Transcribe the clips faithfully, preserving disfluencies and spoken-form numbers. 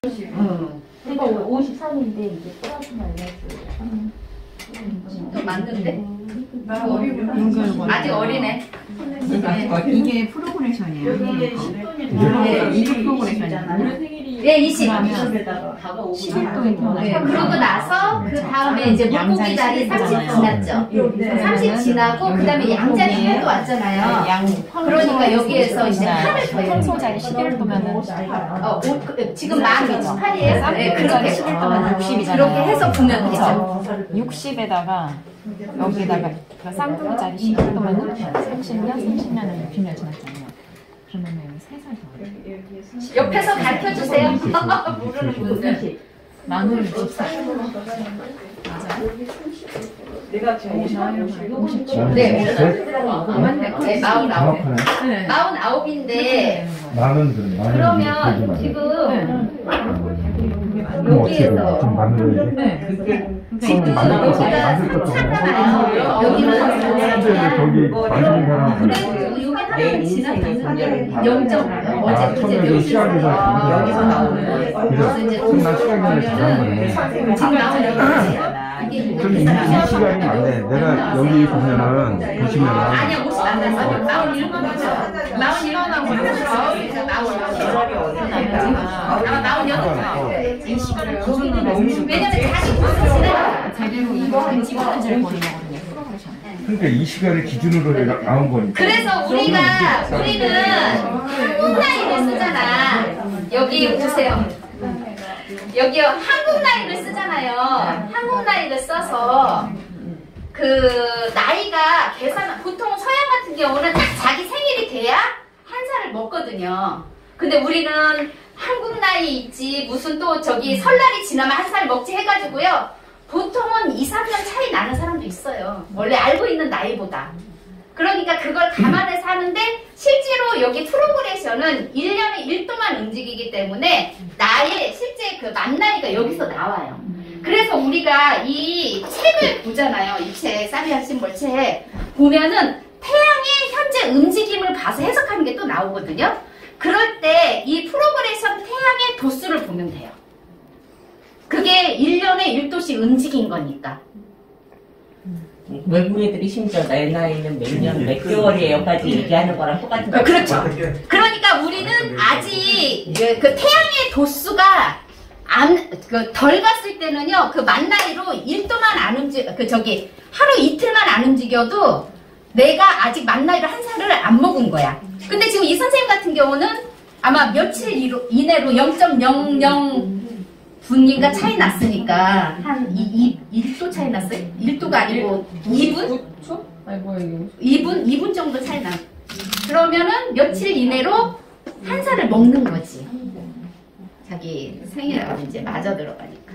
응. 그러니까 오십삼인데 이제 플러스 마이너스 또 맞는데? 나 어리구나. 아직 어리네. 그러니까 이게 프로그레션이에요. 이게 이게 프로그레션이잖아요. 예, 이십. 십일 도인 네, 그러고 나서 그 다음에 이제 물고기 다리 삼십 지났죠. 삼십 지나고 그 다음에 양자리 팔도 왔잖아요. 양 그러니까 여기에서 이제 팔을 더해요. 평소자리 십일 도면은 어, 오, 그, 지금 만 육십팔이에요. 네, 그렇게 십일 도면 육십이잖아요. 그렇게 해서 보면 되죠. 육십에다가 여기에다가 쌍둥이짜리 십일 도면은 삼십 년, 삼십 년은 육십 년 지났잖아요. 그러면 여기 세 살 더. 옆에서 가르쳐 주세요. 모르는 분들. 만으로 육십사. 맞아요. 내가 제일 네, 네, 마흔아홉. 네. 마흔아홉인데 나는 그래. 나는 그러면 그러지 지금 그럼 어떻게 돼? 여기에서 좀 맞는 네. 지금 여기가 삼잖아요. 여기는 근데 저기 만드는 사람은 근데 여기 하나는 지나가는 영 점 어제 아, 이제 처음에 몇 시작에서 여기서 나오는 그래서 이제 끝난 시간에 지난 거네. 지금 나오는 거지. 이게 그럼 이, 이 시간이 맞네. 내가 여기 보면은 보시면은 아니야 오십 안 났어. 마흔 일곱 거죠. 마흔 일곱하고 마흔에서 마흔 아마 마흔 여덟. 이 시간을 기준으로 너무 왜냐면 자기 보스는 제대로 이거 찍어야지를 버리는 거거든요. 프로그레션. 그러니까 이 시간을 기준으로 해가 나온 거니까. 그래서 우리가 우리는 한국 나이를 쓰잖아. 여기 보세요. 여기 한국 나이를 쓰잖아요. 한국 나이를 써서 그 나이가 계산 보통 서양 같은 경우는 딱 자기 생일이 돼야 한 살을 먹거든요. 근데 우리는 한국 나이 있지 무슨 또 저기 설날이 지나면 한 살 먹지 해가지고요. 보통은 이, 삼 년 차이 나는 사람도 있어요. 원래 알고 있는 나이보다. 그러니까 그걸 감안해서 하는데 실제로 여기 프로그레션은 일 년에 일 도만 움직이기 때문에 나의 실제 그 만 나이가 여기서 나와요. 그래서 우리가 이 책을 보잖아요. 이 책, 사비안 심볼 책. 보면은 태양의 현재 움직임을 봐서 해석하는 게 또 나오거든요. 그럴 때 이 프로그레션 태양의 도수를 보면 돼요. 그게 일 년에 일 도씩 움직인 거니까. 외국 애들이 심지어 내 나이는 몇 년, 몇 개월이에요까지 얘기하는 거랑 똑같은 거. 그렇죠. 그러니까 우리는 아직 그 태양의 도수가 안, 그 덜 갔을 때는요, 그 만 나이로 일 도만 안 움직, 그 저기 하루 이틀만 안 움직여도 내가 아직 만 나이로 한 살을 안 먹은 거야. 근데 지금 이 선생님 같은 경우는 아마 며칠 이내로 영 점 영영 분인가 차이 났으니까 한 일 도 차이 났어요? 일 도가 아니고 이 분? 아니 뭐야 이게? 이 분? 이 분 정도 차이 나. 그러면은 며칠 이내로 한 살을 먹는 거지. 자기 생일하고 이제 맞아 들어가니까.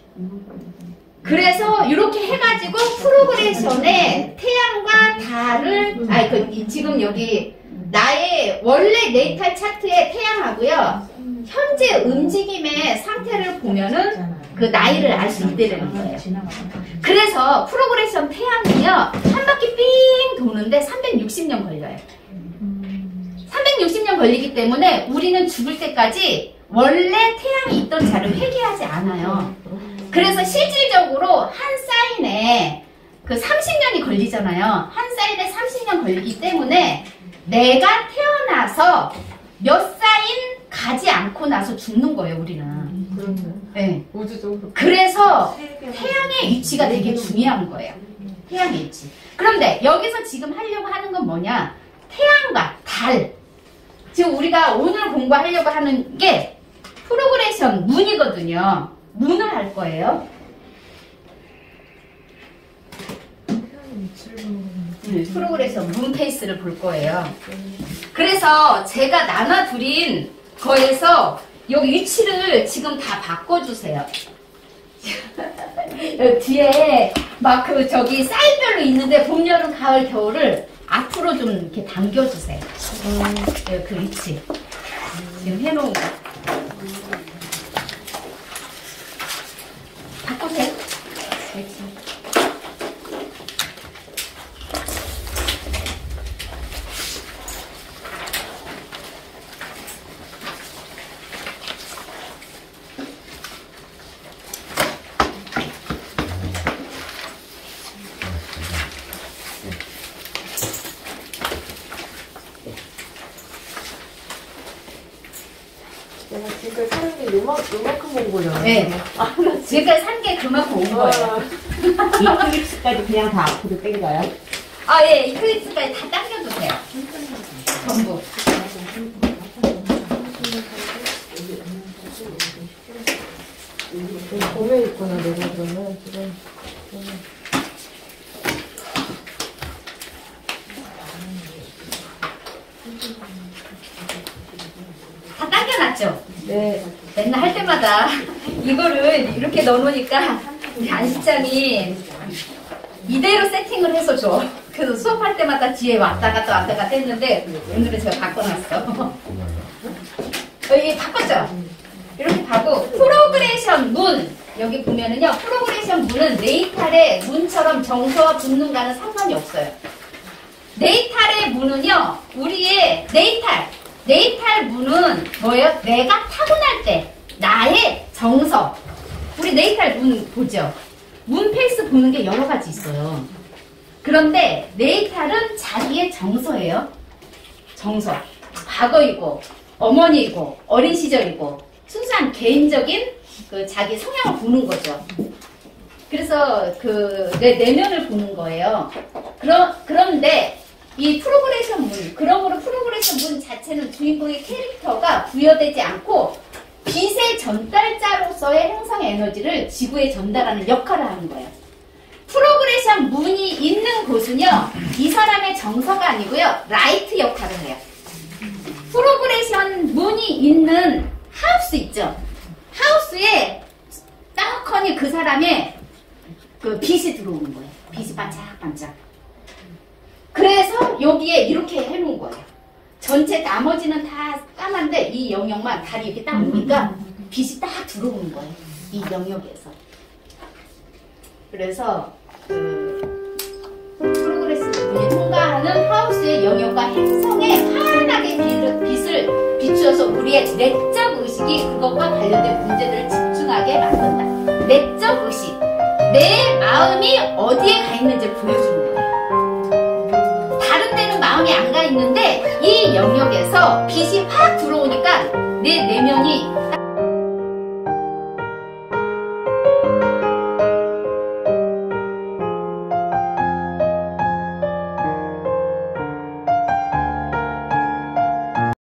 그래서 이렇게 해가지고 프로그레션에 태양과 달을 아니 그 지금 여기 나의 원래 네이탈 차트의 태양하고요. 현재 움직임의 상태를 보면은 그 나이를 알 수 있다는 거예요. 그래서 프로그레션 태양은요 한 바퀴 삥 도는데 삼백육십 년 걸려요. 삼백육십 년 걸리기 때문에 우리는 죽을 때까지 원래 태양이 있던 자를 회귀하지 않아요. 그래서 실질적으로 한 사인에 그 삼십 년이 걸리잖아요. 한 사인에 삼십 년 걸리기 때문에 내가 태어나서 몇 사인 가지 않고 나서 죽는 거예요, 우리는. 네. 우주적으로. 그래서 태양의 위치가 되게 중요한 거예요. 태양의 위치. 그런데 여기서 지금 하려고 하는 건 뭐냐? 태양과 달. 지금 우리가 오늘 공부하려고 하는 게 프로그레션 문이거든요. 문을 할 거예요. 네, 프로그레션 문 페이스를 볼 거예요. 그래서 제가 나눠드린 거에서 여기 위치를 지금 다 바꿔주세요. 뒤에 막 그 저기 사인별로 있는데 봄, 여름, 가을, 겨울을 앞으로 좀 이렇게 당겨주세요. 네, 그 위치 지금 해놓은 거 바꾸세요. 위치. 그 사는 게 요만, 요만큼 온 거잖아요. 네. 지금까지 산 게 그만큼 온 거예요. 이클립스까지 그냥 다 앞으로 당겨요? 아, 예, 이클립스까지 다 당겨도 돼요. 전부. 봄에 있구나, 내가 그러면 지금. 다 당겨놨죠? 네. 맨날 할 때마다 이거를 이렇게 넣어놓으니까 우리 안 실장이 이대로 세팅을 해서 줘. 그래서 수업할 때마다 뒤에 왔다 갔다 왔다 갔다 했는데 오늘은 제가 바꿔놨어. 여기 바꿨죠? 이렇게 가고 프로그레이션 문 여기 보면은요 프로그레이션 문은 네이탈의 문처럼 정서와 붙는가는 상관이 없어요. 네이탈의 문은요 우리의 네이탈 네이탈 문은 뭐예요? 내가 타고날 때 나의 정서 우리 네이탈 문 보죠? 문 페이스 보는 게 여러 가지 있어요. 그런데 네이탈은 자기의 정서예요. 정서 과거이고 어머니이고 어린 시절이고 순수한 개인적인 그 자기 성향을 보는 거죠. 그래서 그 내 내면을 보는 거예요. 그러, 그런데 이 프로그레이션 문, 그러므로 프로그레이션 문 자체는 주인공의 캐릭터가 부여되지 않고 빛의 전달자로서의 형성의 에너지를 지구에 전달하는 역할을 하는 거예요. 프로그레이션 문이 있는 곳은요, 이 사람의 정서가 아니고요, 라이트 역할을 해요. 프로그레이션 문이 있는 하우스 있죠? 하우스에 떡하니 그 사람의 그 빛이 들어오는 거예요. 빛이 반짝반짝. 그래서 여기에 이렇게 해놓은 거예요. 전체 나머지는 다 까만데 이 영역만 다리 이렇게 딱 오니까 빛이 딱 들어오는 거예요. 이 영역에서. 그래서 그 프로그레스 문이 통과하는 하우스의 영역과 행성에 환하게 빛을, 빛을 비추어서 우리의 내적 의식이 그것과 관련된 문제들을 집중하게 만든다. 내적 의식. 내 마음이 어디에 가 있는지 보여주는 거예요. 다른 데는 마음이 안 가 있는데 이 영역에서 빛이 확 들어오니까 내 내면이